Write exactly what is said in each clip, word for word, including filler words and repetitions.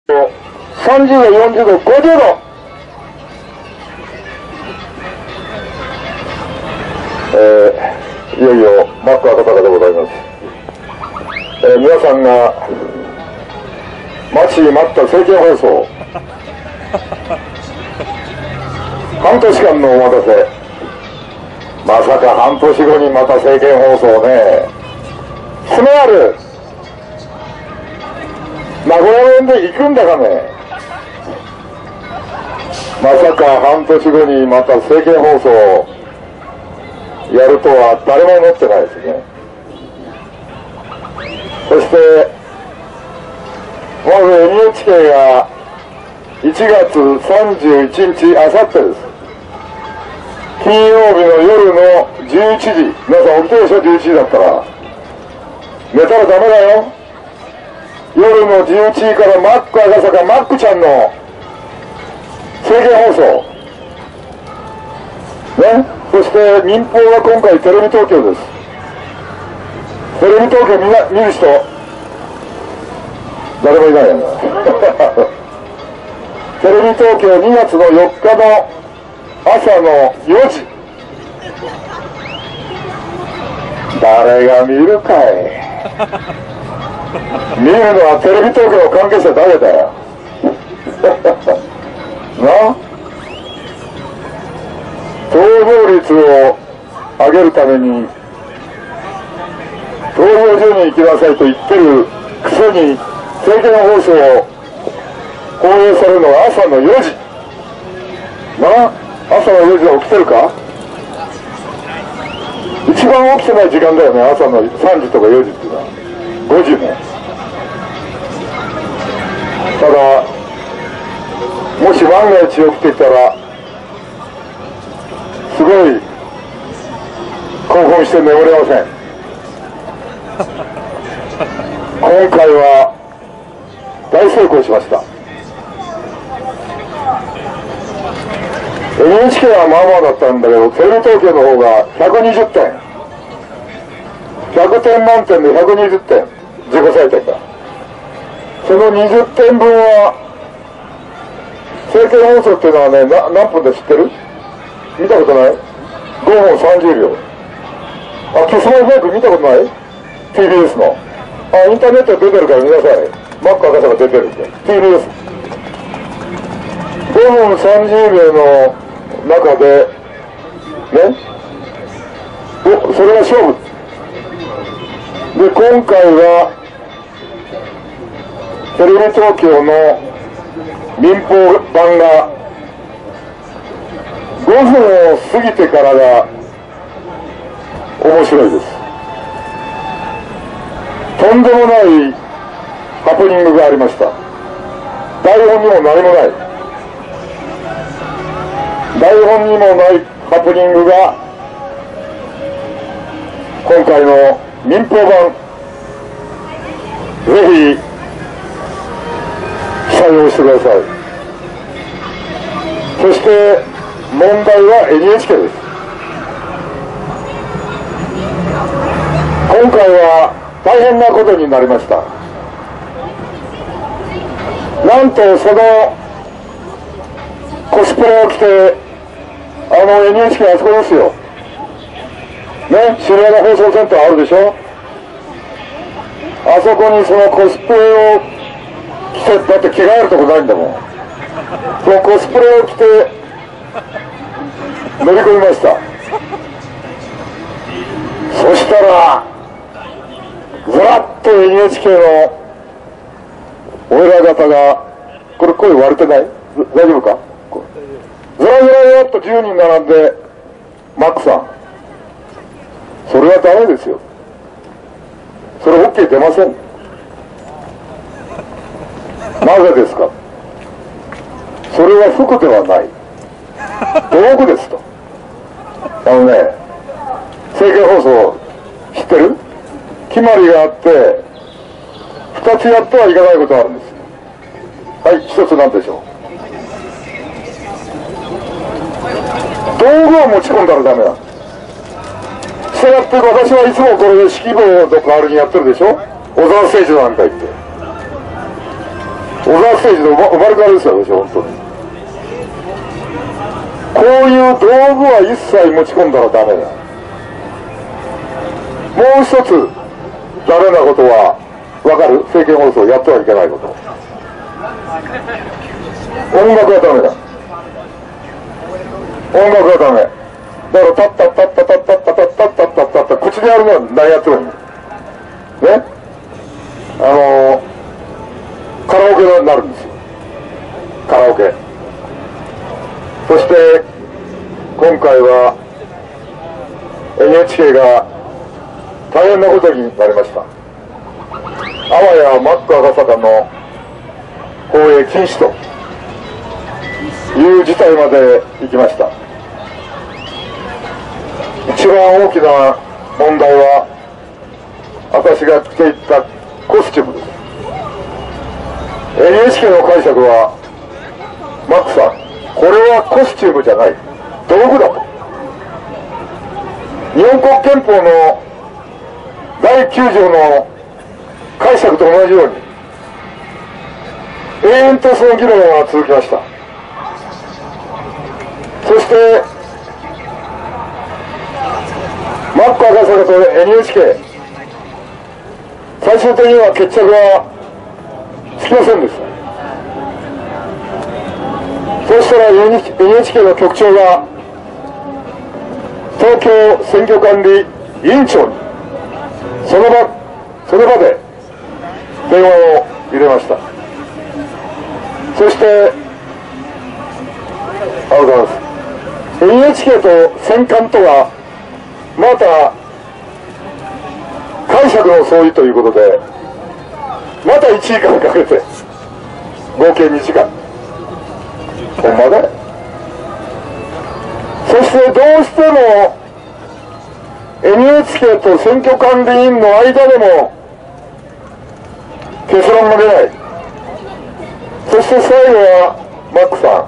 さんじゅうど、よんじゅうど、ごじゅうど。えー、いよいよマック赤坂でございます。えー、皆さんが待ちに待った政見放送半年間のお待たせ。まさか半年後にまた政見放送ね。詰めある名古屋弁で行くんだかね。まさか半年後にまた政見放送やるとは誰も思ってないですね。そしてまず エヌエイチケー がいちがつさんじゅういちにち、あさってです。金曜日の夜のじゅういちじ、皆さん起きてるでしょ。じゅういちじだったら寝たらダメだよ。夜のじゅういちじからマック赤坂マックちゃんの政見放送ね。そして民放は今回テレビ東京です。テレビ東京みな見る人誰もいないよねテレビ東京にがつのよっかの朝のよじ、誰が見るかい見るのはテレビ東京の関係者だけだよな。投票率を上げるために投票所に行きなさいと言ってるくせに政見放送を放映されるのは朝のよじな。朝のよじは起きてるか。一番起きてない時間だよね。朝のさんじとかよじっていうのは。ごじね。ただもし万が一起きていたらすごい興奮して眠れません今回は大成功しました。 エヌエイチケー はまあまあだったんだけど、テレビ東京の方がひゃくにじゅってん、ひゃくてん満点でひゃくにじゅってん、自己採点だ。そのにじゅってんぶんは政見放送っていうのはね、な何分で知ってる？見たことない？ごふんさんじゅうびょう。あ、キスマイフェイク見たことない？ ティービーエス の。あ、インターネットで出てるから見なさい。マック赤坂出てるんで ティービーエス。ごふんさんじゅうびょうの中でね、お、それが勝負で、今回はテレビ東京の民放版がごふんを過ぎてからが面白いです。とんでもないハプニングがありました。台本にも何もない、台本にもないハプニングが今回の民放版、ぜひ採用してください。そして問題は エヌエイチケー です。今回は大変なことになりました。なんとそのコスプレを着て、あの エヌエイチケー あそこですよね、渋谷の放送センターあるでしょ。あそこにそのコスプレを着て、だって着替えるとこないんだもん。そのコスプレを着て乗り込みました。そしたらずらっと エヌエイチケー のお偉方が、これ声割れてない？大丈夫か？ずらずらずらっとじゅうにん並んで、マックさん、それはダメですよ。それ オーケー 出ません。なぜですか？それは服ではない、道具ですと。あのね、政見放送知ってる？決まりがあってふたつやってはいけないことがあるんです。はい、ひとつなんでしょう。道具を持ち込んだらダメだ。したがって私はいつもこれで指揮棒の代わりにやってるでしょ。小沢誠二なんか言って、小小沢ステージの生まれ変わりですよ、私は本当に。こういう道具は一切持ち込んだらダメだ。もう一つダメなことは分かる？政見放送やってはいけないこと。音楽はダメだ。音楽はダメだから、タッタッタッタッタッタッタッタッタッタッタッタッタッ口でやるのは何やってもいいね。あのー、カラオケになるんですよ、カラオケ。そして今回は エヌエイチケー が大変なことになりました。あわやマック赤坂の放映禁止という事態まで行きました。一番大きな問題は私が着ていったコスチュームです。 エヌエイチケー の解釈はマックさん、これはコスチュームじゃない道具だと。日本国憲法のだいきゅう条の解釈と同じように永遠とその議論が続きました。そしてマック赤坂と エヌエイチケー 最終的には決着はつきませんでした。そうしたら エヌエイチケー の局長が東京選挙管理委員長にその場その場で電話を入れました。そしてありがとうございます。 エヌエイチケー と選管とはまた解釈の相違ということでまたいちじかんかけて合計にじかんほんまで、そしてどうしても エヌエイチケー と選挙管理委員の間でも結論が出ない。そして最後はマックさん、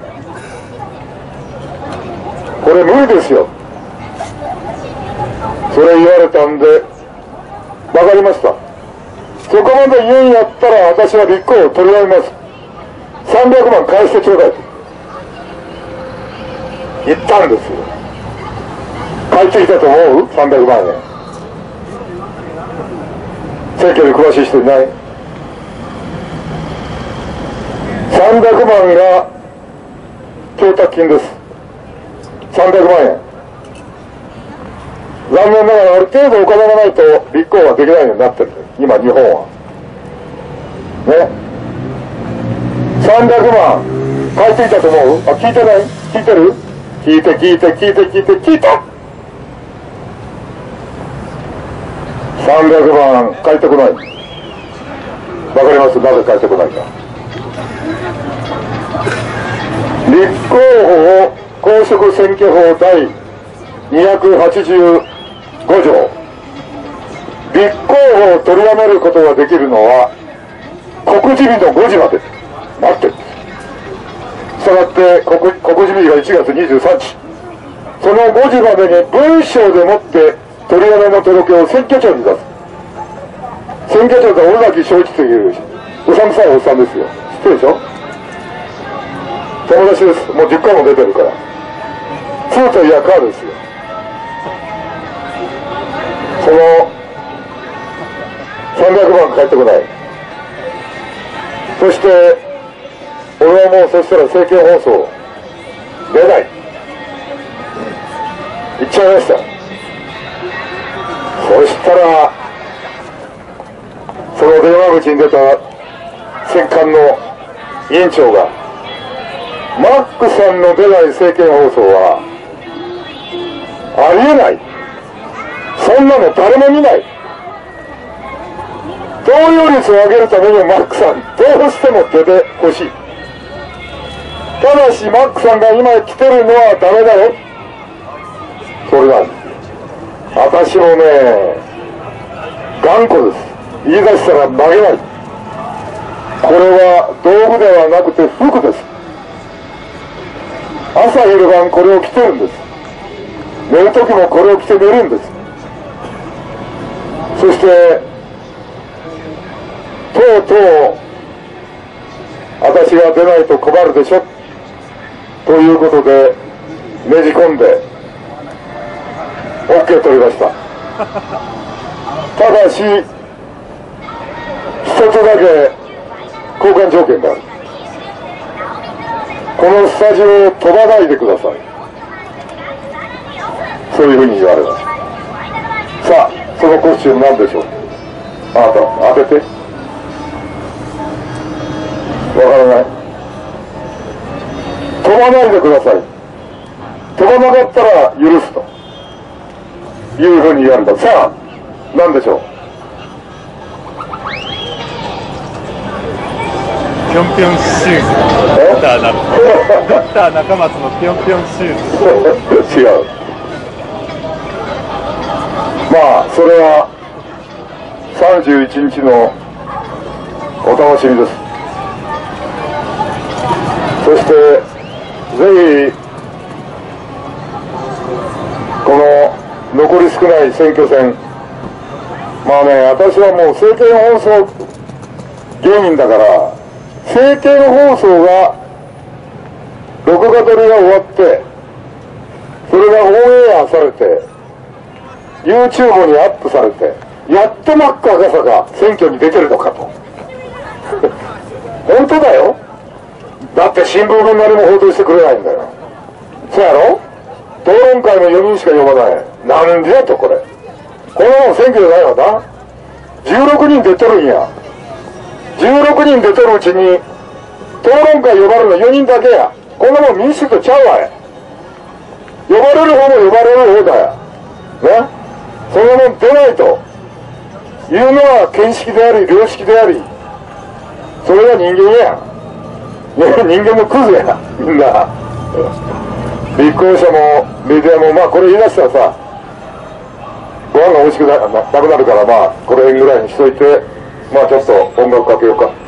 これ無理ですよ、それ言われたんで分かりました、そこまで言うんやったら私は立候補を取りやめます、さんびゃくまん返してちょうだいと言ったんですよ。返ってきたと思う？さんびゃくまんえん。選挙に詳しい人いない？さんびゃくまんが供託金です。さんびゃくまんえん。残念ながらある程度お金がないと立候補はできないようになってる。今日本はね、さんびゃくまん返ってきたと思う？あ、聞いてない？聞いてる？聞いて聞いて聞いて聞いて聞いてさんびゃくまん返ってこない。わかります？なぜ返ってこないか。立候補を公職選挙法第にひゃくはちじゅうご条、立候補を取りやめることができるのは告示日のごじまで待ってる。したがって告示日がいちがつにじゅうさんにち、そのごじまでに文章でもって取りやめの届けを選挙庁に出す。選挙庁って尾崎正一といううさんくさいおっさんですよ。知ってるでしょ？友達です。もうじゅっかいも出てるから。ツーといやカーですよ。そのさんびゃくまん返ってこない。そして俺はもうそしたら政見放送出ない言っちゃいました。そしたらその電話口に出た選管の委員長がマックさんの出ない政見放送はありえない、そんなの誰も見ない、投票率を上げるためにはマックさんどうしても出てほしい、ただしマックさんが今来てるのはダメだよ、それなんです。私もね頑固です。言い出したら曲げない。これは道具ではなくて服です。朝昼晩これを着てるんです。寝る時もこれを着て寝るんです。そしてとうとう私が出ないと困るでしょということでねじ込んで OK 取りました。ただし一つだけ交換条件がある。このスタジオを飛ばないでください。そういうふうに言われます。さあ、そのコスチュームなんでしょう。あなた当てて。わからない。飛ばないでください。飛ばなかったら許すというふうに言われた。さあ、なんでしょう。 ぴょんぴょんシューズ。ドクターなドクター中松のぴょんぴょんシューズ。 違う。まあそれはさんじゅういちにちのお楽しみです。そしてぜひこの残り少ない選挙戦、まあね、私はもう政見放送芸人だから政見放送が録画撮りが終わってそれがオンエアされて YouTube にアップされてやっとマック赤坂選挙に出てるのかと本当だよ。だって新聞も何も報道してくれないんだよ。そうやろ。討論会のよにんしか呼ばない。なんでやとこれこんなもん選挙じゃないわな。じゅうろくにん出てるんや。じゅうろくにん出てるうちに討論会呼ばれるのよにんだけや。こんなもん民主主義とちゃうわい。呼ばれる方も呼ばれる方だよね。そんなもん出ないというのは見識であり良識であり、それが人間や、ね、人間のクズやみんな。立候補者もメディアもまあこれ言い出したらさご飯が美味しく な, なくなるから、まあこれぐらいにしといて、まあちょっと音楽かけようか。